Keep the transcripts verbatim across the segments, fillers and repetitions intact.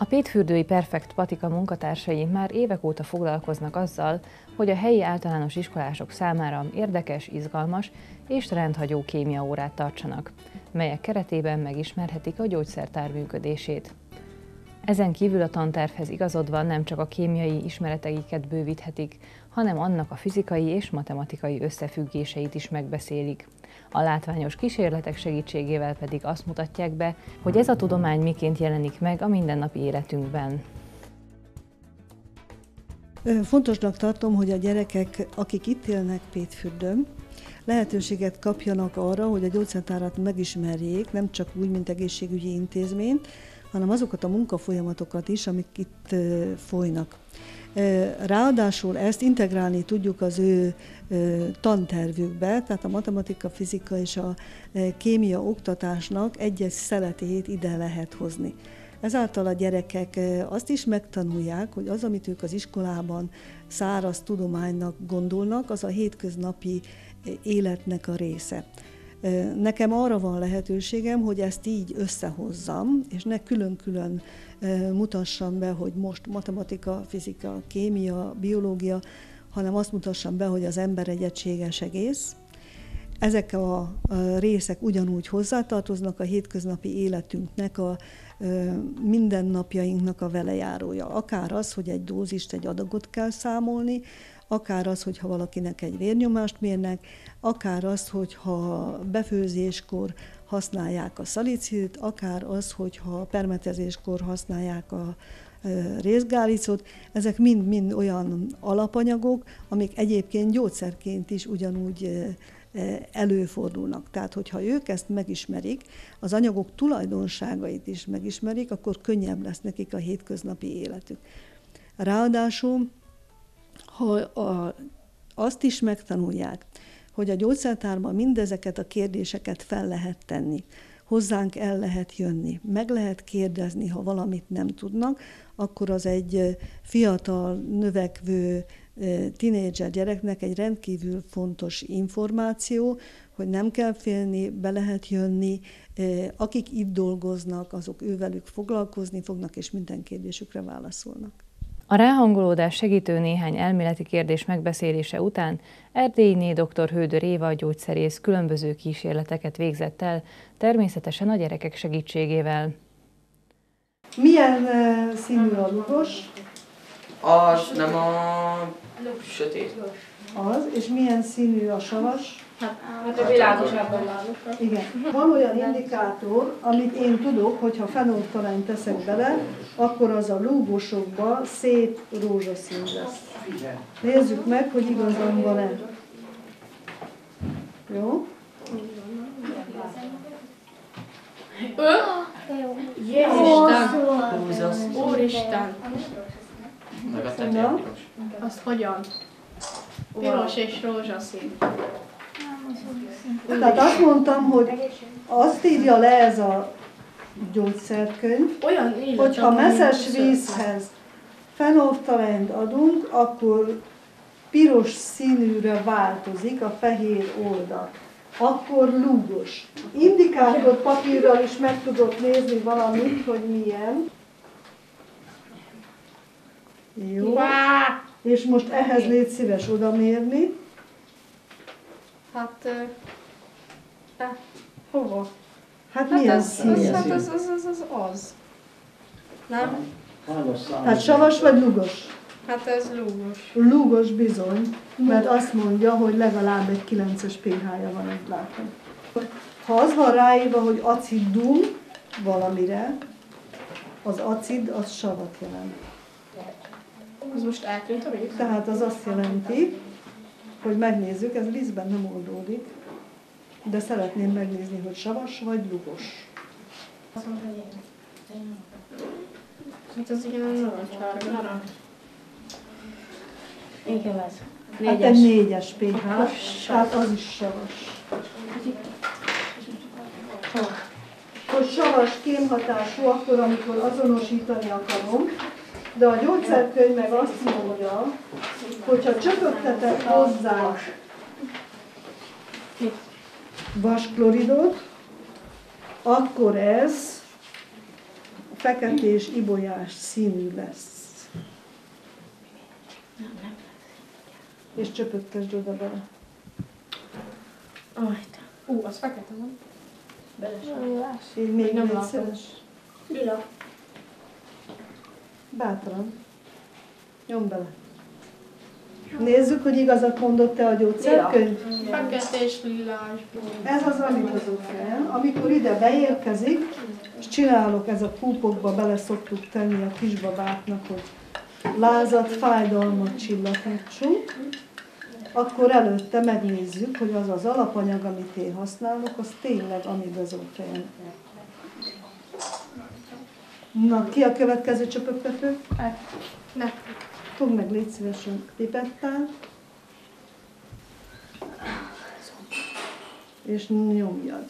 A Pétfürdői Perfekt Patika munkatársai már évek óta foglalkoznak azzal, hogy a helyi általános iskolások számára érdekes, izgalmas és rendhagyó kémiaórát tartsanak, melyek keretében megismerhetik a gyógyszertár működését. Ezen kívül a tantervhez igazodva nem csak a kémiai ismereteiket bővíthetik, hanem annak a fizikai és matematikai összefüggéseit is megbeszélik. A látványos kísérletek segítségével pedig azt mutatják be, hogy ez a tudomány miként jelenik meg a mindennapi életünkben. Fontosnak tartom, hogy a gyerekek, akik itt élnek Pétfürdőn, lehetőséget kapjanak arra, hogy a gyógyszertárat megismerjék, nem csak úgy, mint egészségügyi intézményt, hanem azokat a munkafolyamatokat is, amik itt folynak. Ráadásul ezt integrálni tudjuk az ő tantervükbe, tehát a matematika, fizika és a kémia oktatásnak egy-egy szeletét ide lehet hozni. Ezáltal a gyerekek azt is megtanulják, hogy az, amit ők az iskolában száraz tudománynak gondolnak, az a hétköznapi életnek a része. Nekem arra van lehetőségem, hogy ezt így összehozzam, és ne külön-külön mutassam be, hogy most matematika, fizika, kémia, biológia, hanem azt mutassam be, hogy az ember egy egységes egész. Ezek a részek ugyanúgy hozzátartoznak a hétköznapi életünknek, a mindennapjainknak a velejárója. Akár az, hogy egy dózist, egy adagot kell számolni, akár az, hogyha valakinek egy vérnyomást mérnek, akár az, hogyha befőzéskor használják a szalicidit, akár az, hogyha permetezéskor használják a rézgálicot. Ezek mind-mind olyan alapanyagok, amik egyébként gyógyszerként is ugyanúgy előfordulnak. Tehát, hogyha ők ezt megismerik, az anyagok tulajdonságait is megismerik, akkor könnyebb lesz nekik a hétköznapi életük. Ráadásul, ha a, azt is megtanulják, hogy a gyógyszertárban mindezeket a kérdéseket fel lehet tenni, hozzánk el lehet jönni, meg lehet kérdezni, ha valamit nem tudnak, akkor az egy fiatal, növekvő tinédzser gyereknek egy rendkívül fontos információ, hogy nem kell félni, be lehet jönni, akik itt dolgoznak, azok ővelük foglalkozni fognak, és minden kérdésükre válaszolnak. A ráhangolódás segítő néhány elméleti kérdés megbeszélése után Erdélyiné dr. Hődör Éva gyógyszerész különböző kísérleteket végzett el, természetesen a gyerekek segítségével. Milyen uh, színű a lugos? Az nem a sötét. Az, és milyen színű a savas? Hát a világosabban látok. Igen. Van olyan indikátor, amit én tudok, hogyha fenolftalányt teszek bele, akkor az a lúgosokban szép rózsaszín lesz. Nézzük meg, hogy igazán van-e. Jó? Jézusten! Úristen! Meg a tetején piros. Azt hogyan? Piros és rózsaszín. Tehát azt mondtam, hogy azt írja le ez a gyógyszerkönyv, hogyha meszes vízhez fenolftalányt adunk, akkor piros színűre változik a fehér oldal. Akkor lúgos. Indikátor papírral is meg tudok nézni valamit, hogy milyen. Jó. És most ehhez légy szíves odamérni. Hát, hát hova? Hát, hát milyen az, szín? Hát az, az, az, az, az. Nem? Hát savas vagy lugos? Hát ez lúgos. Lúgos bizony, mert azt mondja, hogy legalább egy kilences pé há-ja van, egy látom. Ha az van ráírva, hogy acidum valamire, az acid az savat jelent. Az most eltűnt a víz? Tehát az azt jelenti, hogy megnézzük, ez vízben nem oldódik, de szeretném megnézni, hogy savas vagy lugos. Hát az igen narancsárga. Igen, ez. Hát egy négyes pé há, tehát az is savas. Hogy savas kémhatású akkor, amikor azonosítani akarom, de a gyógyszerkönyv meg azt mondja, hogyha csöpögtetek hozzá vaskloridot, akkor ez feketés, ibolyás színű lesz. És csöpögtesd oda bele. Ú, az fekete van. Így még nem nem látom. szíves. Lila. Bátran. Nyomd bele. Nézzük, hogy igazat mondott-e a gyógyszerkönyv. Fekete és lilás. Ez az amibazofén. Amikor ide beérkezik, és csinálok, ez a púpokba bele szoktuk tenni a kisbabáknak, hogy lázat, fájdalmat csillapítsunk, akkor előtte megnézzük, hogy az az alapanyag, amit én használok, az tényleg amibazofén. Na, ki a következő csöpögtető? Ne. Fogd meg, légy szívesen pipettál. És nyomjad.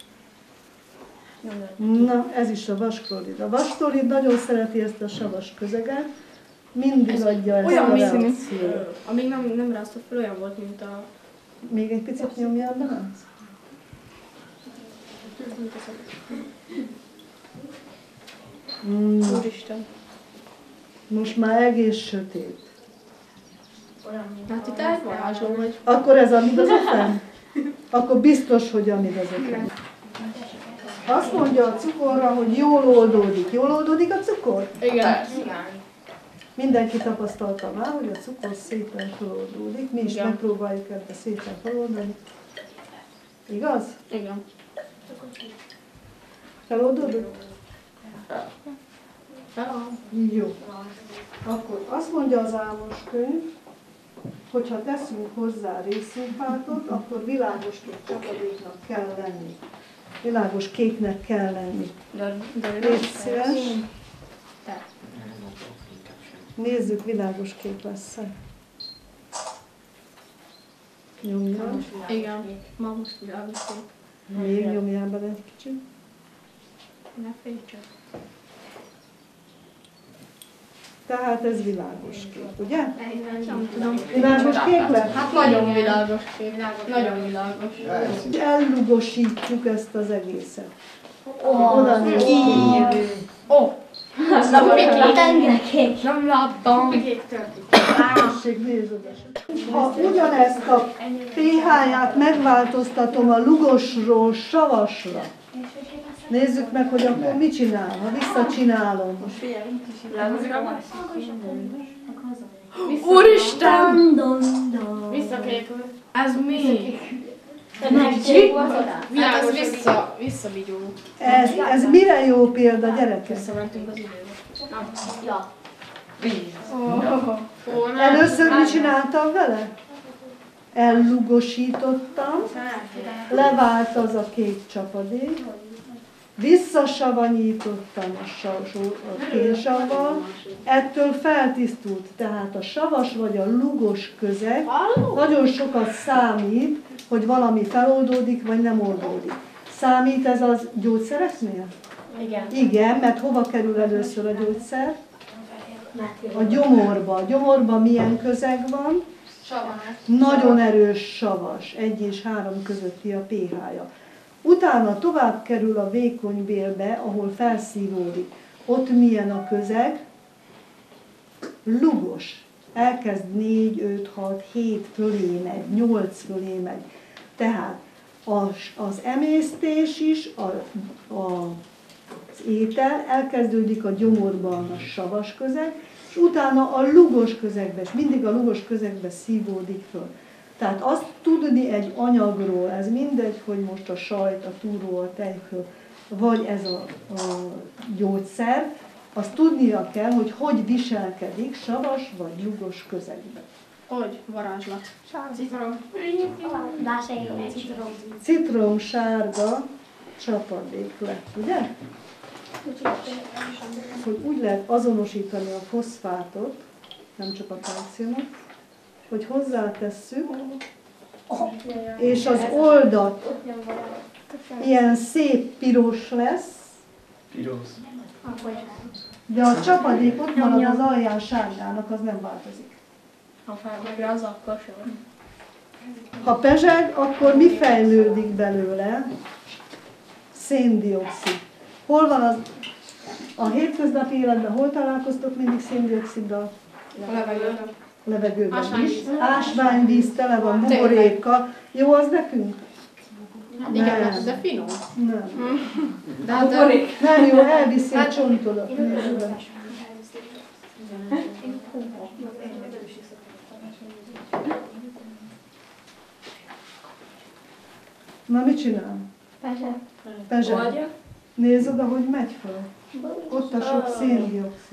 Na, ez is a vasklorid. A vasklorid nagyon szereti ezt a savas közeget, mindig adja ezt olyan a színű. reakciót. Amíg nem, nem ráztott fel, olyan volt, mint a... Még egy picit nyomjad bele? Mm, Úristen. most már egész sötét. Hát itt elvarázsló vagy. Akkor ez amibazofén? Akkor biztos, hogy amibazofén. Azt mondja a cukorra, hogy jól oldódik. Jól oldódik a cukor? Igen. Mindenki tapasztalta már, hogy a cukor szépen feloldódik. Mi is Igen. megpróbáljuk ebbe szépen feloldani. Igaz? Igen. Feloldódott? Ja. Jó. Akkor azt mondja az Ámos könyv, hogyha teszünk hozzá részszínfátot, akkor világos kék csapadéknak kell lenni. Világos kéknek kell lenni. De, de Légy szíves. Te. Nézzük, világos kék lesz-e. Nyomjál. Igen. Ma most világos. Még nyomjál bele egy kicsit. Ne félj csak. Tehát ez világos kék, ugye? Nem tudom. Világos kék lett? Hát nagyon világos kép. Nagyon világos. Ellugosítjuk ezt az egészet. Oda nézzünk. Ó! Nem kék. Nem láttam. Tessék, nézd oda. Ha ugyanezt a pé há-ját megváltoztatom a lugosról savasra, nézzük meg, hogy akkor mit csinál, ha visszacsinálom. Úristen! Vissza. Visszakékül. Ez mi? Megcsík. Hát ez vissza, visszavigyó. Ez, ez mire jó példa, gyerekek? Visszamentünk az időbe. Ja. Ó, nem. Először mit csináltam vele? Ellugosítottam, levált az a kék csapadék, visszasavanyítottam a, savasó, a kénsavval, ettől feltisztult, tehát a savas vagy a lugos közeg nagyon sokat számít, hogy valami feloldódik, vagy nem oldódik. Számít ez az gyógyszereknél? Igen. Igen, mert hova kerül először a gyógyszer? A gyomorba. A gyomorban milyen közeg van? Nagyon erős savas, egy és három közötti a pé há-ja. Utána tovább kerül a vékony bélbe, ahol felszívódik. Ott milyen a közeg? Lugos. Elkezd négy, öt, hat, hét fölé megy, nyolc fölé megy. Tehát az, az emésztés is, a, a, az étel elkezdődik a gyomorban a savas közeg, és utána a lugos közegbe, és mindig a lugos közegbe szívódik föl. Tehát azt tudni egy anyagról, ez mindegy, hogy most a sajt, a túró, a tejföl, vagy ez a, a gyógyszer, azt tudnia kell, hogy hogy viselkedik savas vagy lugos közegben. Hogy? Varázslat. Citrom. Más egy citrom. Citromsárga csapadék lett, ugye? Hogy úgy lehet azonosítani a foszfátot, nem csak a kalciumot, hogy hozzátesszük, és az oldat ilyen szép piros lesz, Piros. de a csapadék ott marad az alján sárgának, az nem változik. Ha felmegre, az akkor sem. Ha pezseg, akkor mi fejlődik belőle? Széndioxid. Hol van az, A hétköznapi életben hol találkoztok mindig széndioxiddal? A levegőben. A levegőben Ásványvíz. is. Ásványvíz, tele van buborékkal. Jó az nekünk? Hát igen, de finom. Nem. De hát de... Nem jó, elviszi a csontodat. Na, mit csinál? Pezsel. Nézd oda, hogy megy fel. Ott a sok széndioxid.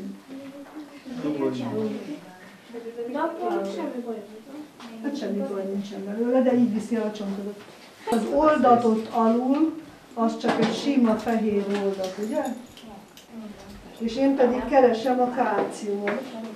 Hát semmi baj nincsen belőle, de így viszi a csontodat. Az oldatot alul, az csak egy sima fehér oldat, ugye? És én pedig keresem a kálciumot.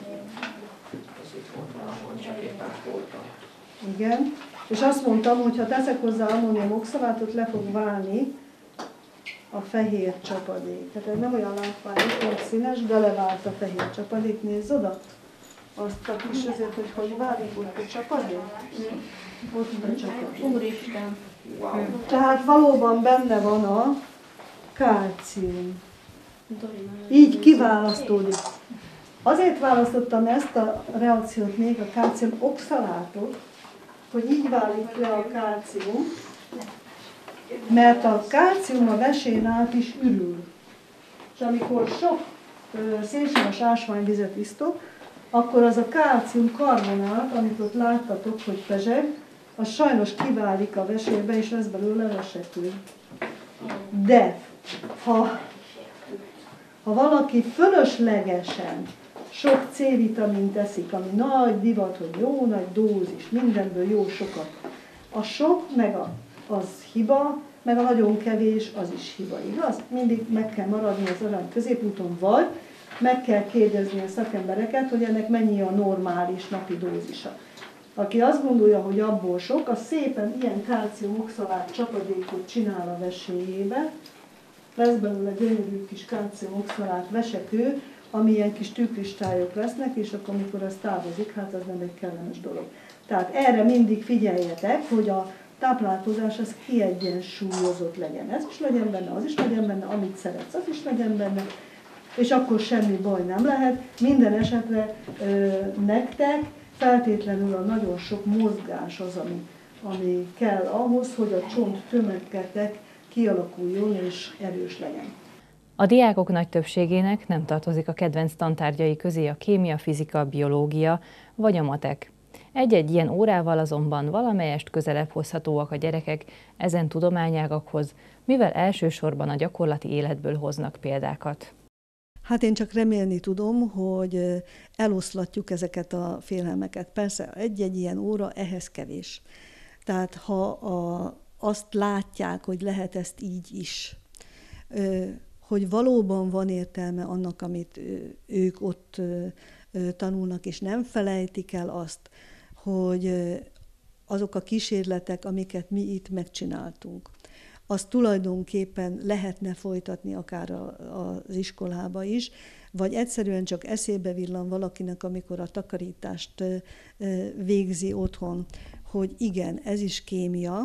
Az itt volt valahol, csak éppen voltam. Igen. És azt mondtam, hogy ha teszek hozzá ammónium oxalátot, le fog válni a fehér csapadék. Tehát ez nem olyan látványos, olyan színes, de levált a fehér csapadék. Nézd oda! Azt a kis azért, hogy hogy válik ott a csapadék. Ott a csapadék. Úristen. Wow. Tehát valóban benne van a kálcium. Így kiválasztódik. Azért választottam ezt a reakciót még, a kálcium oxalátot, hogy így válik le a kálcium, mert a kálcium a vesén át is ürül. És amikor sok szénsavas ásványvizet isztok, akkor az a kálcium karbonát, amit ott láttatok, hogy pezseg, az sajnos kiválik a vesébe, és lesz belőle vesekő. De ha, ha valaki fölöslegesen sok C-vitamint eszik, ami nagy divat, hogy jó nagy dózis, mindenből jó sokat, a sok, meg a, az hiba, meg a nagyon kevés, az is hiba, igaz? Mindig meg kell maradni az arany középúton, vagy meg kell kérdezni a szakembereket, hogy ennek mennyi a normális napi dózisa. Aki azt gondolja, hogy abból sok, az szépen ilyen kálciumoxalát csapadékot csinál a veséjébe, lesz belőle gyönyörű kis kálciumoxalát vesekő, ami ilyen kis tűkristályok lesznek, és akkor amikor az távozik, hát az nem egy kellemes dolog. Tehát erre mindig figyeljetek, hogy a táplálkozás az kiegyensúlyozott legyen. Ez is legyen benne, az is legyen benne, amit szeretsz, az is legyen benne, és akkor semmi baj nem lehet. Minden esetre ö, nektek feltétlenül a nagyon sok mozgás az, ami, ami kell ahhoz, hogy a csont tömegketek kialakuljon és erős legyen. A diákok nagy többségének nem tartozik a kedvenc tantárgyai közé a kémia, fizika, biológia vagy a matek. Egy-egy ilyen órával azonban valamelyest közelebb hozhatóak a gyerekek ezen tudományágakhoz, mivel elsősorban a gyakorlati életből hoznak példákat. Hát én csak remélni tudom, hogy eloszlatjuk ezeket a félelmeket. Persze egy-egy ilyen óra ehhez kevés. Tehát ha a, azt látják, hogy lehet ezt így is, hogy valóban van értelme annak, amit ők ott tanulnak, és nem felejtik el azt, hogy azok a kísérletek, amiket mi itt megcsináltunk, azt tulajdonképpen lehetne folytatni akár a, az iskolába is, vagy egyszerűen csak eszébe villan valakinek, amikor a takarítást végzi otthon, hogy igen, ez is kémia,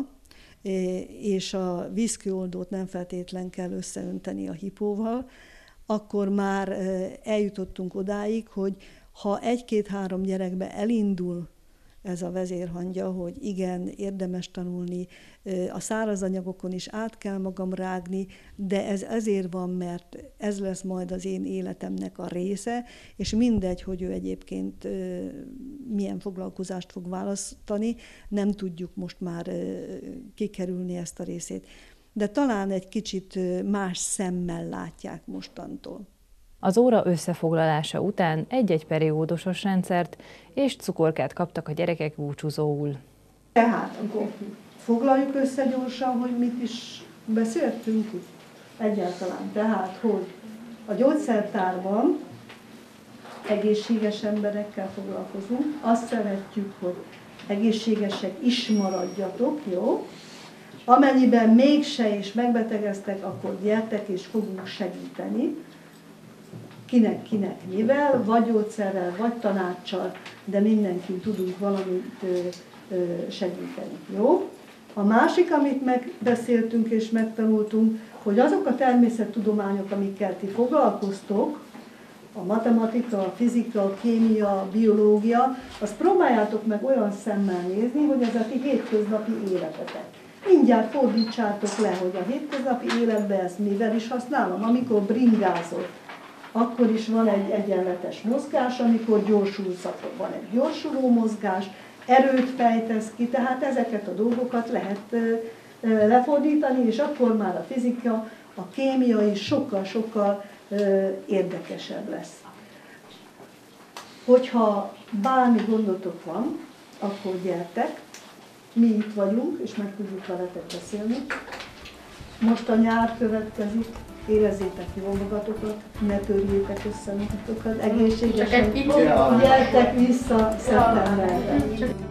és a vízkőoldót nem feltétlen kell összeönteni a hipóval, akkor már eljutottunk odáig, hogy ha egy-két-három gyerekbe elindul ez a vezérhangja, hogy igen, érdemes tanulni, a száraz anyagokon is át kell magam rágni, de ez ezért van, mert ez lesz majd az én életemnek a része, és mindegy, hogy ő egyébként milyen foglalkozást fog választani, nem tudjuk most már kikerülni ezt a részét. De talán egy kicsit más szemmel látják mostantól. Az óra összefoglalása után egy-egy periódusos rendszert és cukorkát kaptak a gyerekek búcsúzóul. Tehát akkor foglaljuk össze gyorsan, hogy mit is beszéltünk itt egyáltalán. Tehát, hogy a gyógyszertárban egészséges emberekkel foglalkozunk, azt szeretjük, hogy egészségesek is maradjatok, jó? Amennyiben mégse is megbetegeztek, akkor gyertek és fogunk segíteni. Kinek-kinek mivel, vagy gyógyszerrel, vagy tanáccsal, de mindenkin tudunk valamit segíteni, jó? A másik, amit megbeszéltünk és megtanultunk, hogy azok a természettudományok, amikkel ti foglalkoztok, a matematika, a fizika, a kémia, a biológia, azt próbáljátok meg olyan szemmel nézni, hogy ez a ti hétköznapi életetek. Mindjárt fordítsátok le, hogy a hétköznapi életben ezt mivel is használom. Amikor bringázol, akkor is van egy egyenletes mozgás, amikor gyorsulsz, akkor van egy gyorsuló mozgás, erőt fejtesz ki, tehát ezeket a dolgokat lehet lefordítani, és akkor már a fizika, a kémia is sokkal-sokkal érdekesebb lesz. Hogyha bármi gondotok van, akkor gyertek, mi itt vagyunk, és meg tudjuk veletek beszélni. Most a nyár következik, érezzétek jól magatokat, ne törjétek össze magatokat, egészségesen, gyertek vissza szeptemberben.